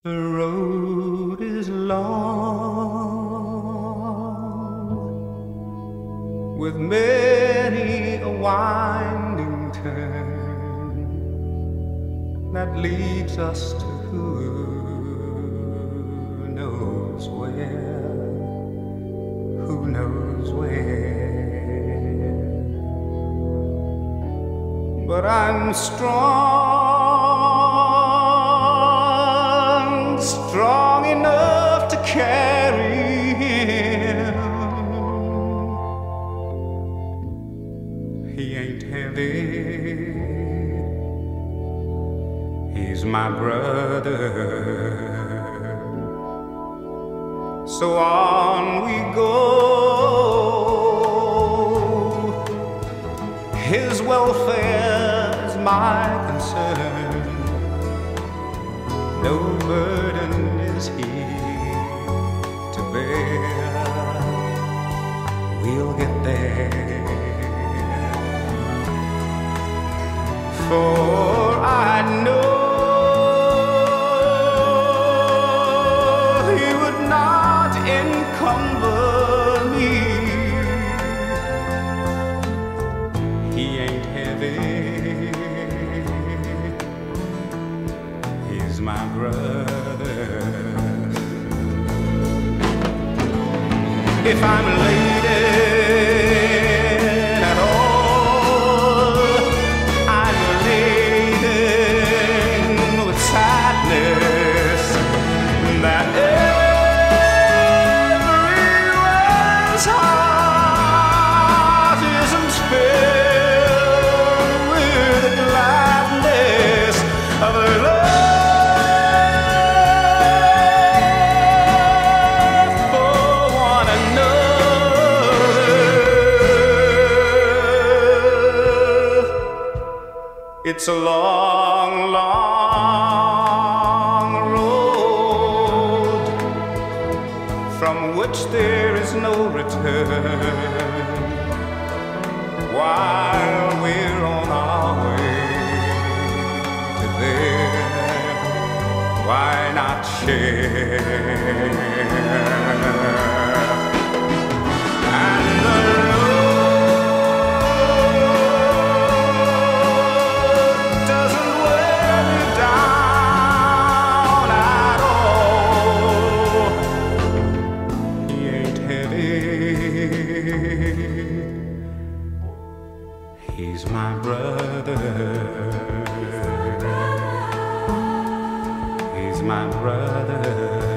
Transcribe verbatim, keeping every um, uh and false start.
The road is long, with many a winding turn that leads us to who knows where, who knows where. But I'm strong, strong enough to carry him. He ain't heavy, he's my brother. So on we go, his welfare's my concern. No burden is he to bear, we'll get there. For I know he would not encumber me. He ain't heavy, he's my brother. If I'm laden at all, I'm laden with sadness that everyone's heart isn't filled with the gladness of love. It's a long, long road from which there is no return. While we're on our way to there, why not share? And the he's my brother. He's my brother.